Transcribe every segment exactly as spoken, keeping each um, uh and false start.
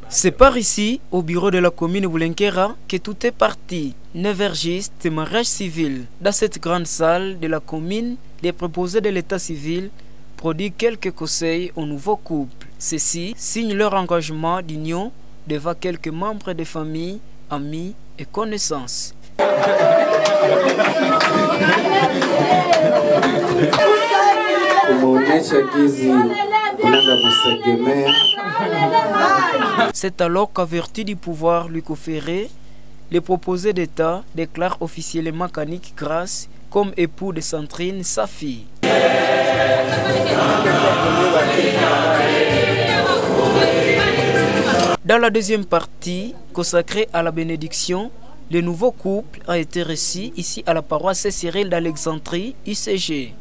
C'est par ici, au bureau de la commune Boulenkera, que tout est parti. Neuf registres de mariage civil. Dans cette grande salle de la commune, les préposés de l'état civil prodiguent quelques conseils aux nouveaux couples. Ceux-ci signent leur engagement d'union devant quelques membres de famille, amis et connaissances. C'est alors qu'à vertu du pouvoir lui conféré, le proposé d'État déclare officiellement Kanik Grace comme époux de Sandrine, sa fille. Dans la deuxième partie, consacrée à la bénédiction, le nouveau couple a été reçu ici à la paroisse Saint-Cyril d'Alexandrie, U C G.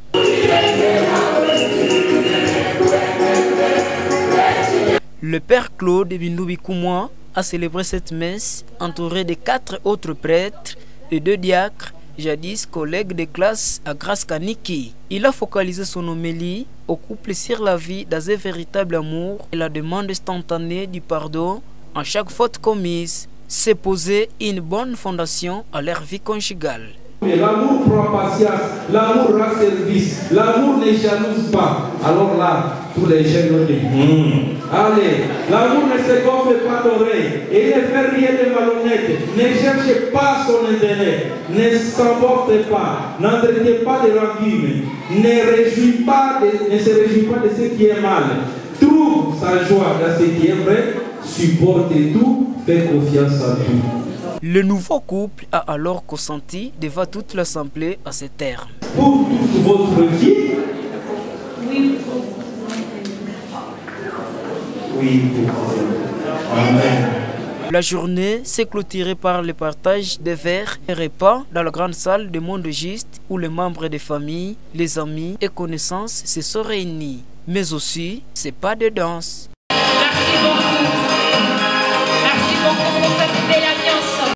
Le père Claude Bindoubi Koumoua a célébré cette messe entouré de quatre autres prêtres et deux diacres, jadis collègues de classe à Grace Kaniki. Il a focalisé son homélie au couple sur la vie dans un véritable amour et la demande instantanée du pardon en chaque faute commise. C'est poser une bonne fondation à leur vie conjugale. L'amour prend patience, l'amour rend service, l'amour ne jalouse pas. Alors là, tous les jeunes disent mmh. Allez, l'amour ne se gonfle pas d'oreilles et ne fait rien de malhonnête. Ne cherchez pas son intérêt, ne s'emportez pas, n'entretenez pas de rancune, ne, réjouis pas de, ne se réjouis pas de ce qui est mal. Trouve sa joie dans ce qui est vrai, supporte tout, fais confiance en tout. Le nouveau couple a alors consenti devant toute l'assemblée à ces termes. Pour toute votre vie, oui. Oui, Amen. La journée s'est clôturée par le partage des verres et repas dans la grande salle de Monde Juste où les membres des familles, les amis et connaissances se sont réunis. Mais aussi, c'est pas de danse. Merci beaucoup. Merci beaucoup pour cette belle